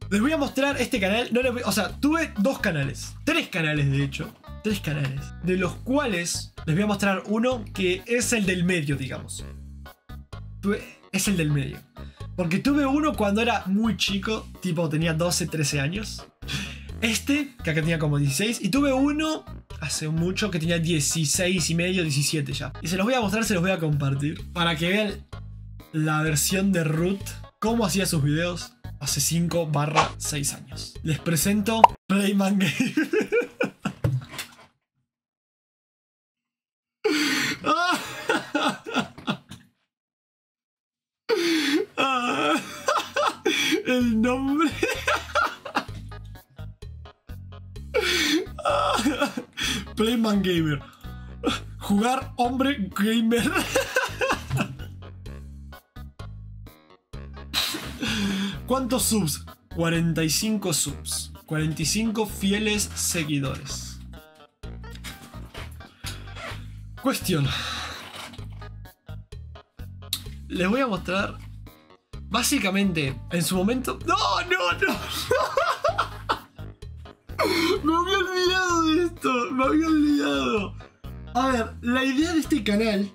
Les voy a mostrar este canal. O sea, tuve 2 canales. 3 canales, de hecho. 3 canales. De los cuales les voy a mostrar uno que es el del medio, digamos. Es el del medio. Porque tuve uno cuando era muy chico. Tipo, tenía 12, 13 años. Que acá tenía como 16. Y tuve uno hace mucho que tenía 16 y medio, 17 ya. Y se los voy a mostrar, se los voy a compartir. Para que vean la versión de Ruth. Cómo hacía sus videos hace 5/6 años. Les presento Playman Game. El nombre. Playman Gamer. Jugar hombre gamer. ¿Cuántos subs? 45 subs. 45 fieles seguidores. Cuestión. Les voy a mostrar. Básicamente, en su momento. ¡No! Me había olvidado de esto. Me había olvidado. A ver, la idea de este canal.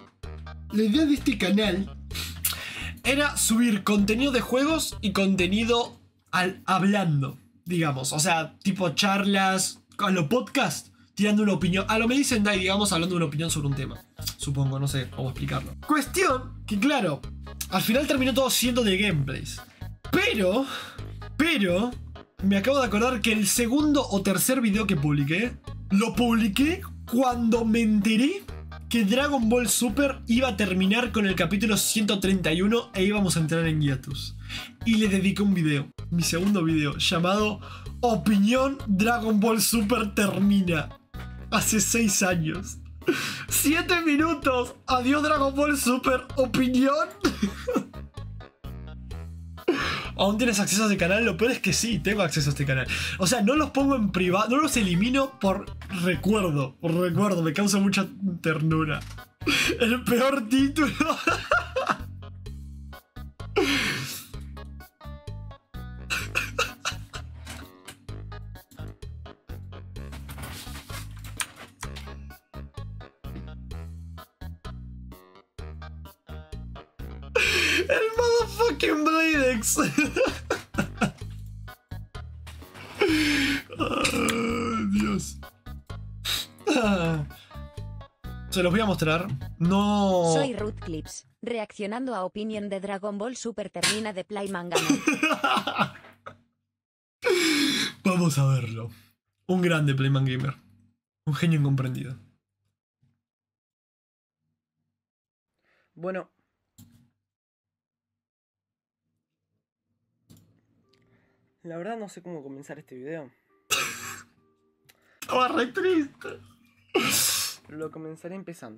Era subir contenido de juegos y contenido hablando, digamos. O sea, tipo charlas, a lo podcast, tirando una opinión. A lo me dicen, digamos, hablando de una opinión sobre un tema. Supongo, no sé cómo explicarlo. Cuestión que, claro, al final terminó todo siendo de gameplays. Pero, me acabo de acordar que el segundo o tercer video que publiqué, lo publiqué cuando me enteré que Dragon Ball Super iba a terminar con el capítulo 131 e íbamos a entrar en hiatus. Y le dediqué un video, mi segundo video, llamado Opinión Dragon Ball Super termina. Hace 6 años. 7 minutos. Adiós Dragon Ball Super. Opinión. ¿Aún tienes acceso a este canal? Lo peor es que sí, tengo acceso a este canal. O sea, no los pongo en privado, no los elimino por recuerdo. Por recuerdo, me causa mucha ternura. El peor título. El motherfucking Bladex. Oh, Dios. Se los voy a mostrar. No. Soy Ruth Clips, reaccionando a opinión de Dragon Ball Super termina de Playman Game. Vamos a verlo. Un grande Playman Gamer. Un genio incomprendido. Bueno. La verdad no sé cómo comenzar este video. Estaba re triste. Pero lo comenzaré empezando.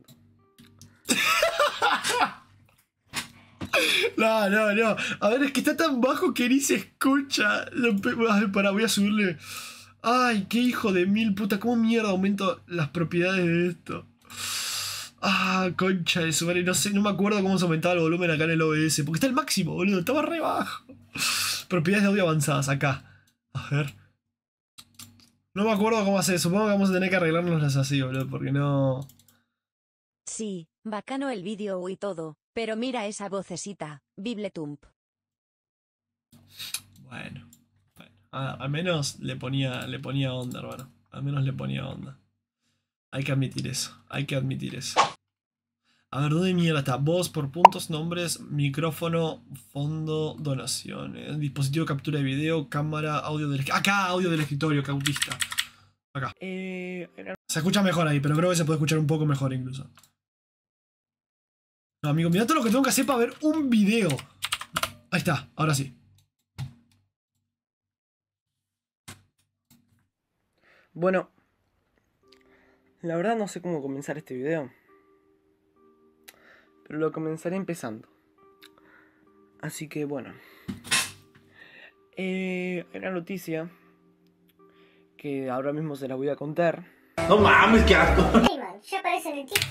No. A ver, es que está tan bajo que ni se escucha. Pará, voy a subirle. Ay, qué hijo de mil puta. ¿Cómo mierda aumento las propiedades de esto? Ah, concha de su madre. No sé, no me acuerdo cómo se aumentaba el volumen acá en el OBS. Porque está el máximo, boludo. Estaba re bajo. Propiedades de audio avanzadas, acá. A ver. No me acuerdo cómo hacer. Supongo que vamos a tener que arreglárnoslas así, boludo. Porque no... Sí, bacano el vídeo y todo, pero mira esa vocecita, Bibletump. Bueno. Al menos le ponía onda, hermano. Al menos le ponía onda. Hay que admitir eso. A ver, ¿dónde mierda está? Voz por puntos, nombres, micrófono, fondo, donaciones, dispositivo de captura de video, cámara, audio del... Acá, audio del escritorio, cautista. Acá. Se escucha mejor ahí, pero creo que se puede escuchar un poco mejor incluso. No, amigo, mirá todo lo que tengo que hacer para ver un video. Ahí está, ahora sí. Bueno. La verdad no sé cómo comenzar este video. Pero lo comenzaré empezando. Así que bueno. Hay una noticia que ahora mismo se la voy a contar. No mames, qué asco. Playman, ya aparece en el título.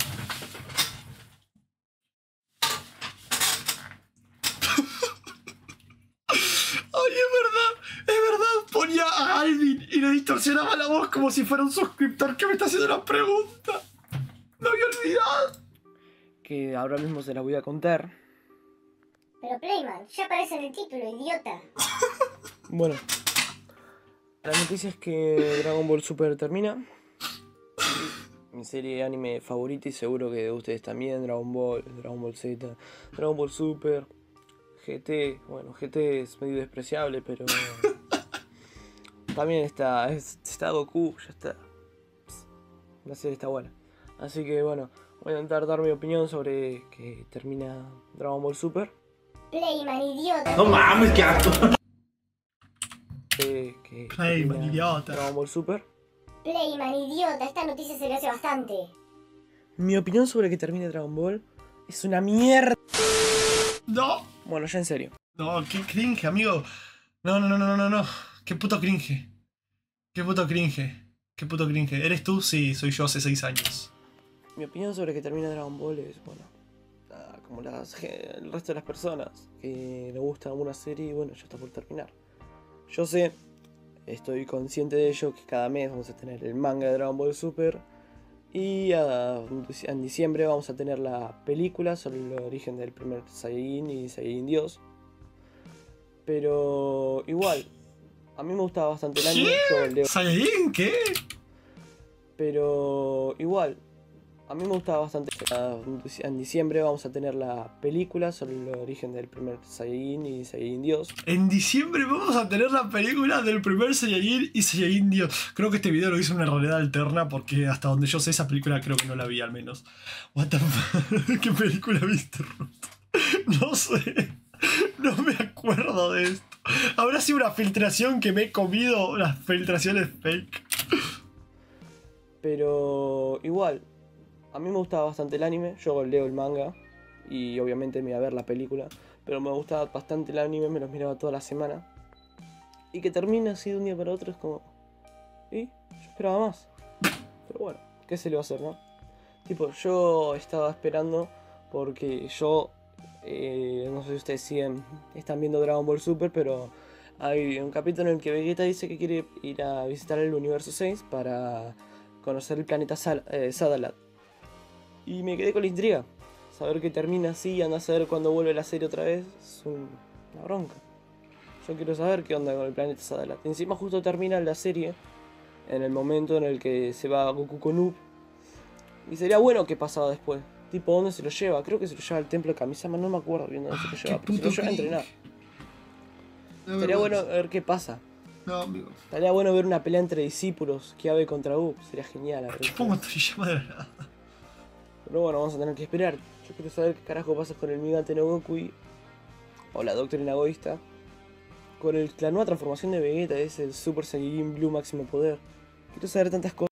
Ay, es verdad, ponía a Alvin y le distorsionaba la voz como si fuera un suscriptor que me está haciendo una pregunta. Me había olvidado. Que ahora mismo se las voy a contar. Pero Playman, ya aparece en el título, idiota. Bueno, la noticia es que Dragon Ball Super termina. Mi serie de anime favorita y seguro que de ustedes también. Dragon Ball, Dragon Ball Z, Dragon Ball Super, GT. Bueno, GT es medio despreciable, pero también está Goku, ya está. La serie está buena. Así que bueno, voy a intentar dar mi opinión sobre que termina Dragon Ball Super. Playman, idiota. No mames, qué asco. Playman, idiota. Dragon Ball Super. Playman, idiota. Esta noticia se me hace bastante. Mi opinión sobre que termine Dragon Ball es una mierda. No. Bueno, ya en serio. No, qué cringe, amigo. No. Qué puto cringe. Qué puto cringe. Qué puto cringe. ¿Eres tú? Sí, soy yo hace 6 años. Mi opinión sobre que termine Dragon Ball es, bueno, nada, como el resto de las personas que le gusta una serie y bueno, ya está por terminar. Yo sé, estoy consciente de ello, que cada mes vamos a tener el manga de Dragon Ball Super y en diciembre vamos a tener la película sobre el origen del primer Saiyajin y Saiyajin Dios. Pero igual, a mí me gustaba bastante el anime. Yo leo, ¿Saiyajin? ¿Qué? pero igual, a mí me gustaba bastante. En diciembre vamos a tener la película sobre el origen del primer Saiyajin y Saiyajin Dios. En diciembre vamos a tener la película del primer Saiyajin y Saiyajin Dios. Creo que este video lo hice en una realidad alterna porque hasta donde yo sé esa película creo que no la vi al menos. What the fuck? ¿Qué película viste, Ruth? No sé. No me acuerdo de esto. Habrá sido una filtración que me he comido, las filtraciones fake. Pero igual, a mí me gustaba bastante el anime. Yo leo el manga y obviamente me iba a ver la película. Pero me gustaba bastante el anime, me los miraba toda la semana. Y que termine así de un día para otro es como... ¿Y? Yo esperaba más. Pero bueno, ¿qué se le va a hacer, no? Tipo, yo estaba esperando porque yo... no sé si ustedes están viendo Dragon Ball Super, pero hay un capítulo en el que Vegeta dice que quiere ir a visitar el universo 6 para conocer el planeta Sadalat. Y me quedé con la intriga. Saber que termina así y anda a saber cuándo vuelve la serie otra vez es una bronca. Yo quiero saber qué onda con el planeta Sadalat. Encima justo termina la serie en el momento en el que se va Goku con Up. Y sería bueno qué pasaba después. Tipo, ¿dónde se lo lleva? Creo que se lo lleva al templo de Kamisama, no me acuerdo bien dónde se lo lleva, pero se lo lleva a entrenar. Estaría bueno ver qué pasa. No, amigo. Estaría bueno ver una pelea entre discípulos, Kiabe contra Up, sería genial. ¿Qué pongo Toriyama de la nada? Pero bueno, vamos a tener que esperar. Yo quiero saber qué carajo pasa con el Migate no Goku o la doctrina egoísta. Con la nueva transformación de Vegeta, es el Super Saiyajin Blue máximo poder. Quiero saber tantas cosas.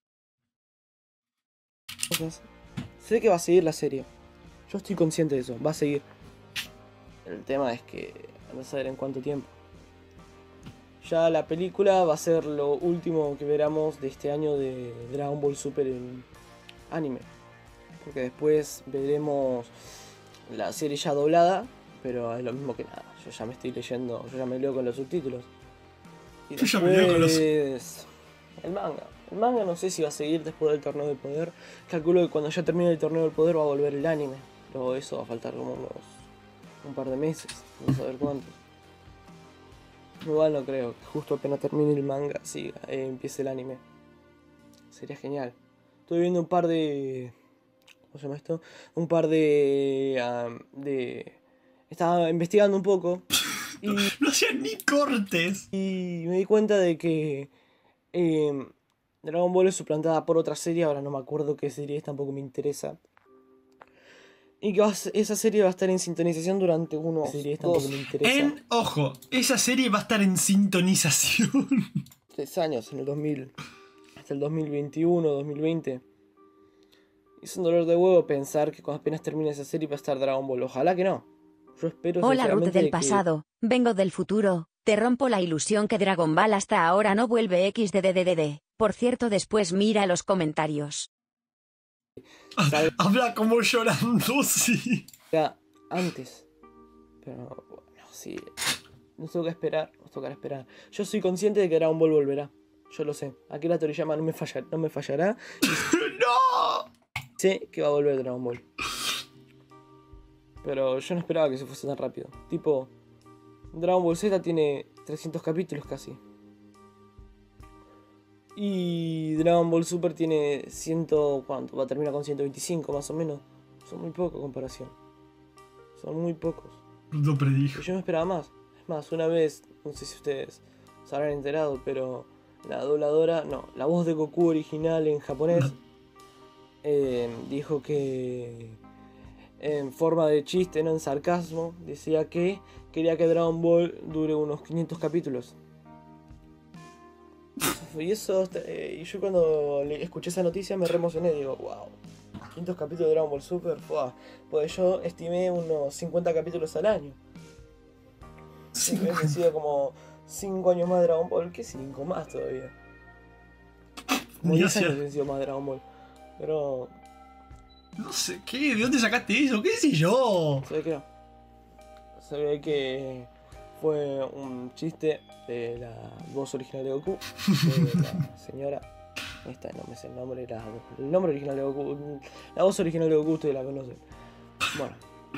Sé que va a seguir la serie. Yo estoy consciente de eso, va a seguir. El tema es que no a saber en cuánto tiempo. Ya la película va a ser lo último que veramos de este año de Dragon Ball Super en anime. Porque después veremos la serie ya doblada, pero es lo mismo que nada. Yo ya me estoy leyendo, yo ya me leo con los subtítulos. Y Yo ya me leo con los... el manga. El manga no sé si va a seguir después del torneo del poder. Calculo que cuando ya termine el torneo del poder va a volver el anime. Pero eso va a faltar como un par de meses. No saber cuántos. Igual no creo que justo apenas termine el manga empiece el anime. Sería genial. Estoy viendo un par de... ¿Cómo se llama esto? Un par de... Estaba investigando un poco. Y... No hacían ni cortes. Y me di cuenta de que... Dragon Ball es suplantada por otra serie, ahora no me acuerdo qué serie es, tampoco me interesa. Y que esa serie va a estar en sintonización durante unos 3 años, en el 2000, hasta el 2021, 2020. Es un dolor de huevo pensar que cuando apenas termine esa serie va a estar Dragon Ball. Ojalá que no. Yo espero Hola Ruth sinceramente del pasado, vengo del futuro. Te rompo la ilusión que Dragon Ball hasta ahora no vuelve XDDDD. Por cierto, después mira los comentarios. Habla como llorando, sí. Ya antes. Pero bueno, sí. Nos toca esperar, nos tocará esperar. Yo soy consciente de que Dragon Ball volverá. Yo lo sé. Akira Toriyama no me fallará. ¡No! Sé que va a volver Dragon Ball. Pero yo no esperaba que se fuese tan rápido. Tipo, Dragon Ball Z tiene 300 capítulos casi. Y Dragon Ball Super tiene 100... ¿Cuánto? Va a terminar con 125 más o menos. Son muy pocos en comparación. Son muy pocos. Lo predijo. Y yo me esperaba más. Es más, una vez, no sé si ustedes se habrán enterado, pero la dobladora, no, la voz de Goku original en japonés, dijo que en forma de chiste, no en sarcasmo, decía que quería que Dragon Ball dure unos 500 capítulos. Y eso, y yo cuando escuché esa noticia me re emocioné, digo, wow, 500 capítulos de Dragon Ball Super, wow. Pues yo estimé unos 50 capítulos al año. Sí, hubiese sido como 5 años más de Dragon Ball, que 5 más todavía. Como 10 años hubiese sido más de Dragon Ball. Pero... no sé, ¿qué? ¿De dónde sacaste eso? ¿Qué sé yo? se ve que no. Se ve que fue un chiste de la voz original de Goku, de la señora... Esta no me sé el nombre, el nombre original de Goku. La voz original de Goku ustedes la conocen. Bueno.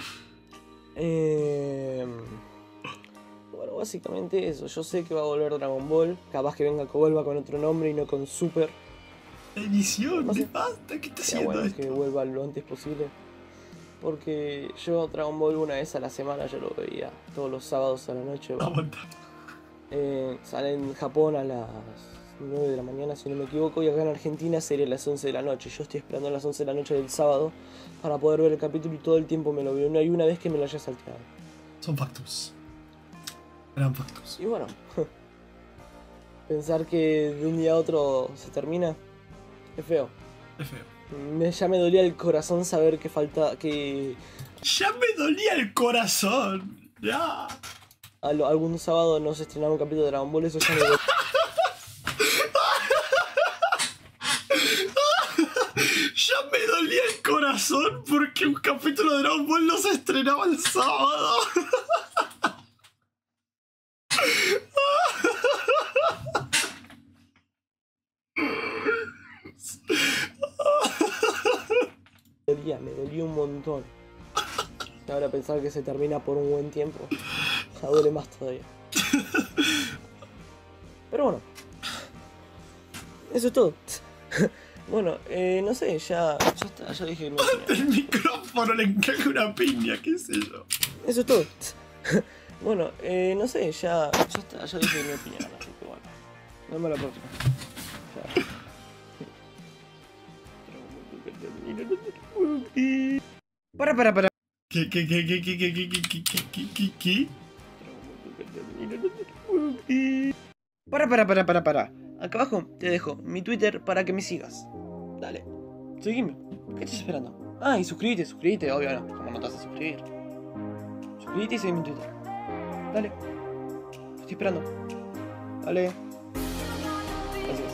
Bueno, básicamente eso. Yo sé que va a volver Dragon Ball. Capaz que vuelva con otro nombre y no con Super. La emisión, No sé. ¿qué basta? ¿Qué está Sería haciendo bueno esto? que vuelva lo antes posible. Porque yo Dragon Ball una vez a la semana yo lo veía. Todos los sábados a la noche. Aguanta. Sale en Japón a las 9 de la mañana si no me equivoco. Y acá en Argentina sería a las 11 de la noche. Yo estoy esperando a las 11 de la noche del sábado para poder ver el capítulo y todo el tiempo me lo veo. No hay una vez que me lo haya salteado. Son factos. Eran factos. Y bueno, pensar que de un día a otro se termina es feo. Es feo. Ya me dolía el corazón saber que falta que Ya me dolía el corazón. Ya. algún sábado no se estrenaba un capítulo de Dragon Ball. Eso ya me dolía. Ya me dolía el corazón porque un capítulo de Dragon Ball no se estrenaba el sábado. Me dolía un montón. Y ahora pensar que se termina por un buen tiempo, ya duele más todavía. Pero bueno, eso es todo. Bueno, no sé, ya está, ya dije mi opinión. El micrófono le encaja una piña, qué sé yo. Eso es todo. Bueno, no sé, ya está, ya dije mi opinión, así que bueno. Nos vemos la próxima. Chao. Para. ¿Qué? Para. Acá abajo te dejo mi Twitter para que me sigas. Dale, seguime. ¿Qué estás esperando? Ah, y suscríbete, obvio no. ¿Cómo no te vas a suscribir? Suscríbete y seguime en Twitter. Dale. Te estoy esperando. Dale. Gracias.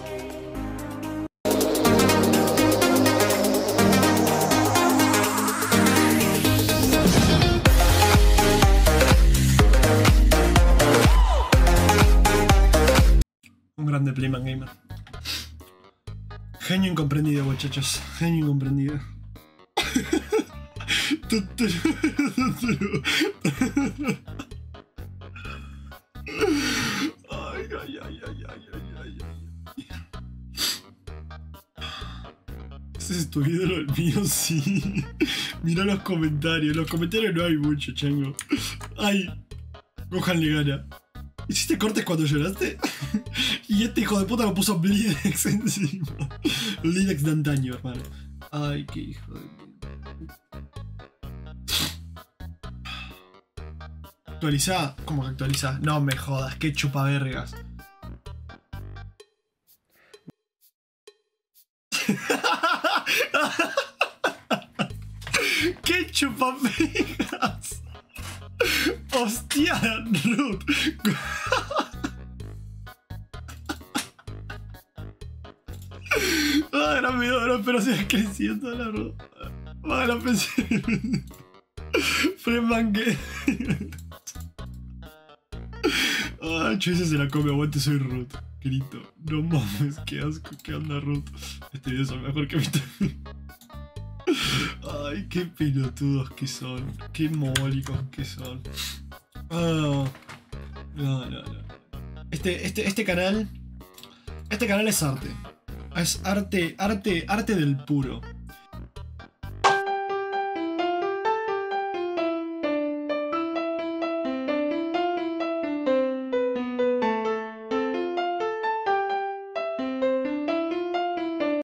Un grande Playman Gamer. Genio incomprendido, muchachos. Genio incomprendido. ¿Ese es tu ídolo? El mío sí. Mira los comentarios. Los comentarios no hay mucho, chango. Ay, Gohan le gana. ¿Hiciste cortes cuando lloraste? Y este hijo de puta me puso Blidex encima. Blidex de antaño, hermano. Ay, qué hijo de puta. ¿Actualizá? ¿Cómo que actualizá? No me jodas, qué chupavergas. ¡Qué chupavergas! ¡Hostia, Ruth! Ah, era mi oro, pero sigue creciendo la Ruth. Ah, la pensé. Freeman Gamer. Ah, Chase se la come, aguante, soy Ruth. Grito. No mames, qué asco, qué onda Ruth. Este video es el mejor que he visto. Ay, qué pelotudos que son. Qué mogólicos que son. Ah, no. Este canal. Este canal es arte. Es arte del puro.